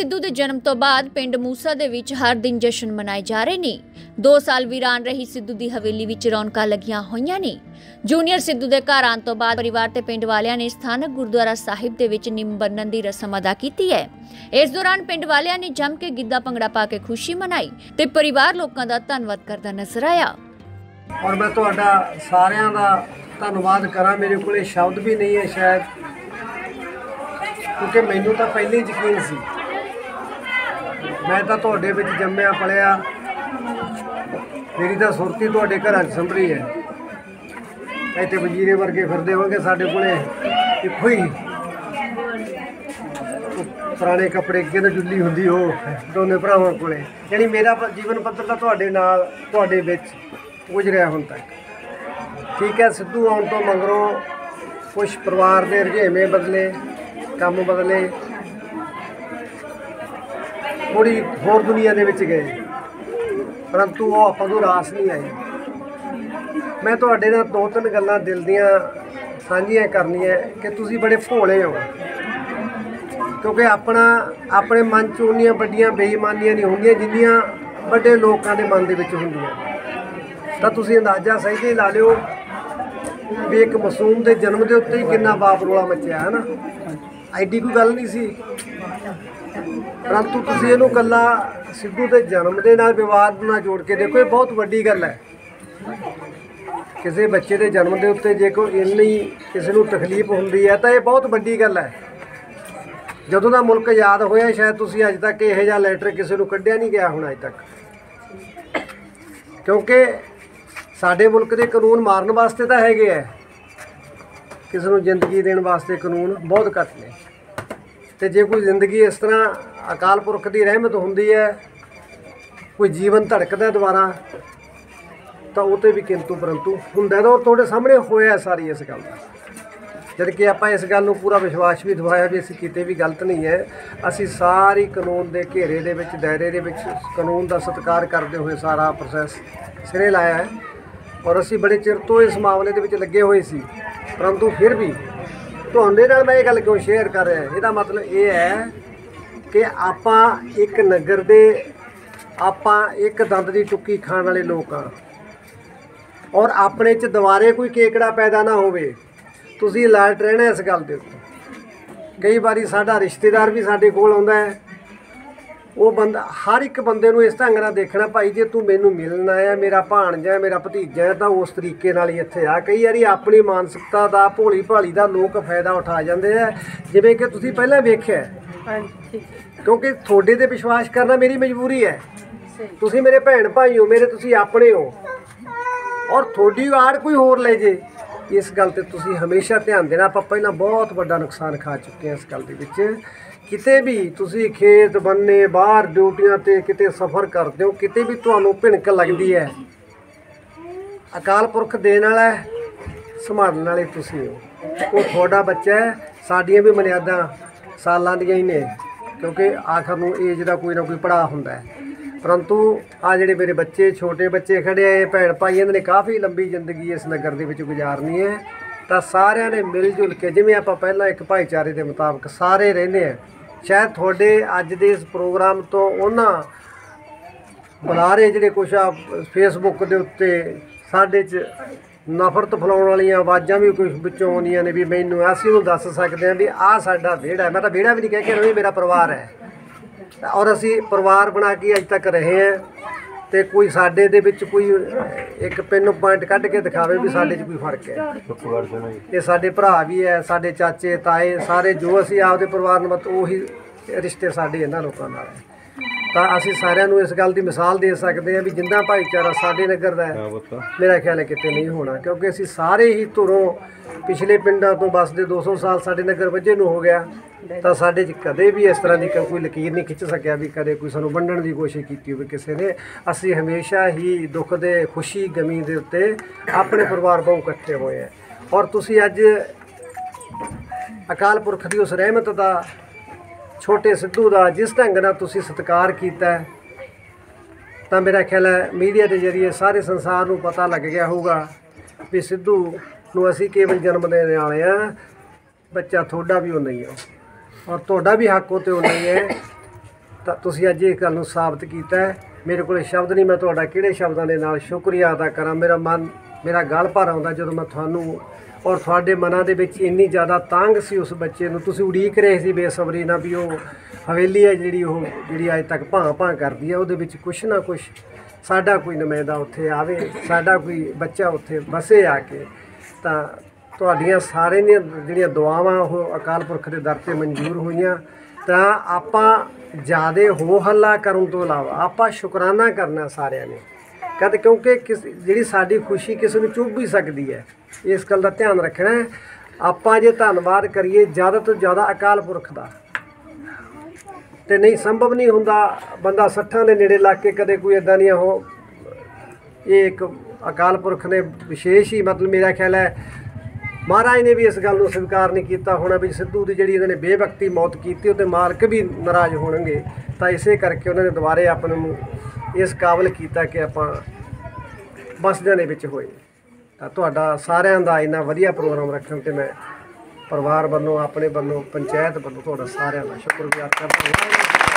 सिद्धू के जन्म तो बाद पिंड मूसा दे विच हर दिन जश्न मनाए जा रहे ने। 2 साल वीरान रही सिद्धू की हवेली विच रौनकां लगियां होईयां ने। जूनियर सिद्धू के घर आने तो बाद परिवार ते पिंड वालियां ने स्थानक गुरुद्वारा साहिब दे विच निंम बन्नण दी रस्म अदा की है। इस दौरान पिंड वालियां ने जम के गिद्धा भंगड़ा पा के खुशी मनाई ते परिवार लोकां दा धन्नवाद करदा नजर आया। और मैं तुहाडा सारियां दा धन्नवाद करा। मेरे कोले शब्द भी नहीं है शायद, क्योंकि मैनू तो पहले ही यकीन सी। मैं तो तुहाडे विच जम्मिया पलिया, मेरी तो सुरती तुहाडे घरां च संभली है। इत्थे वजीरे वर्गे फिरदे होंगे, साडे कोले इक्को ही पुराने कपड़े किहदे जुल्ली हुंदी हो दोनों भरावां कोले। यानी मेरा जीवन पੱਧਰ ਤਾਂ तुहाडे नाल तुहाडे विच गुजरिया हुण तक। ठीक है, सिद्धू आउण तो मगरों कुछ परिवार के रुझेवें बदले, काम बदले, थोड़ी होर दुनिया दे विच गए, परंतु वो आपां नूं रास नहीं आई। मैं तुहाडे नाल 2-3 गल्लां दिल दियां साझीਆਂ करनियां कि तुसीं बड़े भोले हो, क्योंकि अपने मन च उन्नियां वड्डियां बेईमानियां नहीं होंदियां जिन्नियां वड्डे लोकां दे मन दे विच हुंदियां। तां तुसीं अंदाज़ा सही ही ला लिओ भी एक मासूम के जन्म के उत्ते ही कितना बाप रोला मचिया है ना। एडी कोई गल नहीं सी, परंतु तुसीं इहनूं कल्ला सिद्धू के जन्म के नाल विवाद ना जोड़ के देखो, ये बहुत वड्डी गल है। किसी बच्चे के जन्म के उत्ते जे कोई इन्नी किसी नूं तकलीफ हुंदी है तो ये बहुत वड्डी गल है। जदों दा मुल्क आज़ाद होया शायद तुसीं अज तक इहो जिहा लैटर किसी नूं कढिया नहीं गया होना अज तक, क्योंकि साडे मुल्क के कानून मारन वास्ते तो हैगे है, किसी नूं जिंदगी देण वास्ते कानून बहुत घट ने। तो जे कोई जिंदगी इस तरह अकाल पुरख की रहमत हुंदी है, कोई जीवन धड़कदा दोबारा, तो उते भी किंतु परंतु हुंदा। और तुहाडे सामने होया सारी इस गल दा, जबकि आपां इस गल नूं पूरा विश्वास भी दवाया भी असीं किते भी गलत नहीं है। असीं सारी कानून के घेरे दे विच, दायरे दे विच कानून का सत्कार करते हुए सारा प्रोसैस सिरे लाया है। और असीं बड़े चिर तो इस मामले दे विच लगे हुए सी, परंतु फिर भी तुहाडे नाल मैं ये गल क्यों शेयर कर रहा, इसदा मतलब ये है कि आपां एक नगर दे, आपां एक दंद दी टुक्की खाण वाले लोग हाँ, और अपने च दुबारे कोई केकड़ा पैदा ना होवे। तुसीं अलर्ट रहना इस गल दे उत्ते। कई बारी साडा रिश्तेदार भी साडे कोल आउंदा है, वो बंदा हर एक बंदे नूं इस ढंग नाल देखना, भाई जे तू मैनूं मिलण आया, मेरा भाणजा मेरा भतीजा है, तो उस तरीके नाल ही इत्थे आ। कई वारी अपनी मानसिकता दा भोली भाली दा लोग फायदा उठा जांदे है, जिवें कि तुसीं पहलां वेख्या, क्योंकि तुहाडे ते विश्वास करना मेरी मजबूरी है। तुसीं मेरे भैण भाई हो, मेरे तुसीं अपने हो, और थोड़ी आड़ कोई होर ले जे, इस गल ते तुसीं हमेशा ध्यान देना। आपां पहलां बहुत वड्डा नुकसान खा चुके हैं इस गल दे विच। किते भी तुसीं खेत बन्ने बाहर ड्यूटियां ते किते सफ़र करदे हो, किते भी तुहानूं भिणक लगदी है, अकाल पुरख देण वाला है, संभालण वाले तुसीं हो। वो तुहाडा बच्चा है, साडियां भी मर्यादा सालां दियां ही ने, क्योंकि आखिर नूं एज दा कोई ना कोई पड़ाਅ हुंदा है। परंतु आ जिहड़े मेरे बच्चे छोटे बच्चे खड़े है, भैण भाई, इन्हां ने काफ़ी लंबी जिंदगी इस नगर दे विच गुजारनी है। तो सारिਆਂ ने मिल जुल के, जिवें आपां पहलां एक भाईचारे के मुताबिक सारे रहने हैं। शायद थोड़े अज दे इस प्रोग्राम तो उन्हां बुलारे जिहड़े कुछ आ फेसबुक के उत्ते साडे च नफरत फैलाउण वालियां आवाज़ां भी कुछ विचों आउंदियां ने भी मैनूं असीं उहनूं दस सकदे हां भी आह साडा विहड़ा है। मैं तो विहड़ा भी नहीं कह के रही, मेरा परिवार है, और असीं परिवार बना के अज तक रहे हैं। तो कोई साडे दे विच कोई एक पिन पॉइंट कढ़ के दिखावे भी साडे च कोई फर्क है। ये साडे भरा भी है, साडे चाचे ताए सारे जो असीं आपदे परिवार नाल मत उही रिश्ते साडे इन्हां लोकां नाल है। तो असीं सारिਆਂ ਨੂੰ इस गल की मिसाल दे सकते हैं भी जिन्ना भाईचारा साडे नगर दा है, मेरा ख्याल है किते नहीं होना, क्योंकि असीं सारे ही धुरों पिछले पिंडां तो बसदे 200 साल साडे नगर वजे नूं हो गया। तो साडे च कदे भी इस तरह की कोई लकीर नहीं खिंच सकिया भी कदे कोई सानूं वंडण की कोशिश की होवे किसी ने। असीं हमेशा ही दुख दे खुशी गमी दे उत्ते अपने परिवार वांग इकट्ठे होए हैं। और तुसीं अज अकाल पुरख की उस रहमत का, छोटे सिद्धू का जिस ढंग नाल तुसीं सत्कार कीता है, तो मेरा ख्याल है मीडिया के जरिए सारे संसार नूं पता लग गया होगा भी सिद्धू नूं असीं केवल जन्म देने वाले हैं, बच्चा थोड़ा भी उन्ना ही है और तुहाडा भी हक उत्ते उन्ना ही है ਤਾਂ ਤੁਸੀਂ ਅੱਜ ਇਹ ਗੱਲ ਨੂੰ ਸਾਬਤ ਕੀਤਾ ਹੈ। ਮੇਰੇ ਕੋਲ ਸ਼ਬਦ ਨਹੀਂ, ਮੈਂ ਤੁਹਾਡਾ ਕਿਹੜੇ ਸ਼ਬਦਾਂ ਦੇ ਨਾਲ ਸ਼ੁਕਰੀਆ ਅਦਾ ਕਰਾਂ। ਮੇਰਾ ਗਲ ਭਰ ਆਉਂਦਾ ਜਦੋਂ ਮੈਂ ਤੁਹਾਨੂੰ ਔਰ ਤੁਹਾਡੇ ਮਨਾਂ ਦੇ ਵਿੱਚ ਇੰਨੀ ਜ਼ਿਆਦਾ ਤਾਂਘ ਸੀ ਉਸ ਬੱਚੇ ਨੂੰ, ਤੁਸੀਂ ਉਡੀਕ ਰਹੇ ਸੀ ਬੇਸਬਰੀ ਨਾਲ ਵੀ ਉਹ ਹਵੇਲੀ ਹੈ ਜਿਹੜੀ ਅੱਜ ਤੱਕ ਭਾਂ ਕਰਦੀ ਹੈ, ਉਹਦੇ ਵਿੱਚ ਕੁਛ ਨਾ ਕੁਛ ਸਾਡਾ ਕੋਈ ਨੁਮਾਇੰਦਾ ਉੱਥੇ ਆਵੇ, ਸਾਡਾ ਕੋਈ ਬੱਚਾ ਉੱਥੇ ਵਸੇ ਆ ਕੇ। ਤਾਂ ਤੁਹਾਡੀਆਂ ਸਾਰੇ ਦੀਆਂ ਜਿਹੜੀਆਂ ਦੁਆਵਾਂ ਉਹ ਅਕਾਲ ਪੁਰਖ ਦੇ ਦਰ 'ਤੇ ਮਨਜ਼ੂਰ ਹੋਈਆਂ। ਤਾਂ ਆਪਾਂ ਜ਼ਿਆਦਾ ਹੋ ਹੱਲਾ ਕਰਨ ਤੋਂ ਇਲਾਵਾ ਆਪਾਂ ਸ਼ੁਕਰਾਨਾ ਕਰਨਾ ਸਾਰਿਆਂ ਨੇ, ਕਿਉਂਕਿ ਜਿਹੜੀ ਸਾਡੀ ਖੁਸ਼ੀ ਕਿਸੇ ਨੂੰ ਚੁੱਭ ਵੀ ਸਕਦੀ ਹੈ, ਇਸ ਗੱਲ ਦਾ ਧਿਆਨ ਰੱਖਣਾ ਹੈ। ਆਪਾਂ ਜੇ ਧੰਨਵਾਦ ਕਰੀਏ ਜ਼ਿਆਦਾ ਤੋਂ ਜ਼ਿਆਦਾ ਅਕਾਲ ਪੁਰਖ ਦਾ, ਤੇ ਨਹੀਂ ਸੰਭਵ ਨਹੀਂ ਹੁੰਦਾ ਬੰਦਾ 60 ਦੇ ਨੇੜੇ ਲੱਗ ਕੇ ਕਦੇ ਕੋਈ ਇੱਦਾਂ ਦੀਆਂ ਇਹ ਇੱਕ ਅਕਾਲ ਪੁਰਖ ਨੇ ਵਿਸ਼ੇਸ਼ ਹੀ ਮਤਲਬ ਮੇਰਾ ਖਿਆਲ ਹੈ ਮਹਾਰਾਜ ਨੇ ਵੀ ਇਸ ਗੱਲ ਨੂੰ ਸਵੀਕਾਰ ਨਹੀਂ ਕੀਤਾ ਹੋਣਾ ਵੀ ਸਿੱਧੂ ਦੀ ਜਿਹੜੀ ਇਹਨਾਂ ਨੇ ਬੇਵਕਤੀ ਮੌਤ ਕੀਤੀ ਉਹ 'ਤੇ ਮਾਲਕ ਵੀ ਨਾਰਾਜ਼ ਹੋਣਗੇ। ਤਾਂ ਇਸੇ ਕਰਕੇ ਉਹਨਾਂ ਨੇ ਦੁਬਾਰੇ ਆਪਣੇ ਨੂੰ ਇਸ ਕਾਬਲ ਕੀਤਾ ਕਿ ਆਪਾਂ ਬਸਦਿਆਂ ਦੇ ਵਿੱਚ ਹੋਏ। ਤਾਂ ਤੁਹਾਡਾ ਸਾਰਿਆਂ ਦਾ ਇੰਨਾ ਵਧੀਆ ਪ੍ਰੋਗਰਾਮ ਰੱਖਣ 'ਤੇ ਮੈਂ ਪਰਿਵਾਰ ਵੱਲੋਂ, ਆਪਣੇ ਵੱਲੋਂ, ਪੰਚਾਇਤ ਵੱਲੋਂ ਤੁਹਾਡਾ ਸਾਰਿਆਂ ਦਾ ਸ਼ੁਕਰਗੁਜ਼ਾਰ ਕਰਦਾ ਹਾਂ।